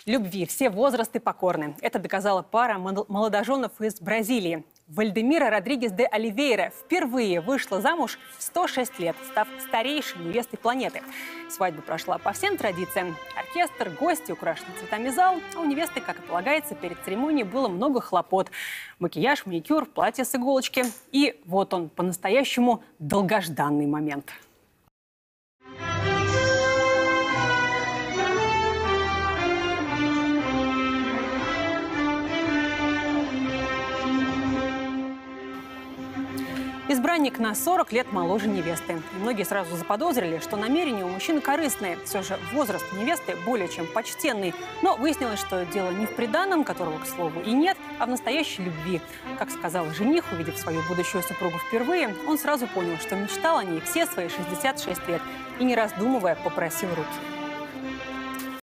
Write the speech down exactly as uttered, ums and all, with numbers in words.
Любви все возрасты покорны. Это доказала пара молодоженов из Бразилии. Вальдемира Родригес де Оливейра впервые вышла замуж в сто шесть лет, став старейшей невестой планеты. Свадьба прошла по всем традициям. Оркестр, гости, украшенный цветами зал. А у невесты, как и полагается, перед церемонией было много хлопот. Макияж, маникюр, платье с иголочки. И вот он, по-настоящему долгожданный момент. Избранник на сорок лет моложе невесты. И многие сразу заподозрили, что намерения у мужчины корыстные. Все же возраст невесты более чем почтенный. Но выяснилось, что дело не в приданом, которого, к слову, и нет, а в настоящей любви. Как сказал жених, увидев свою будущую супругу впервые, он сразу понял, что мечтал о ней все свои шестьдесят шесть лет. И, не раздумывая, попросил руки.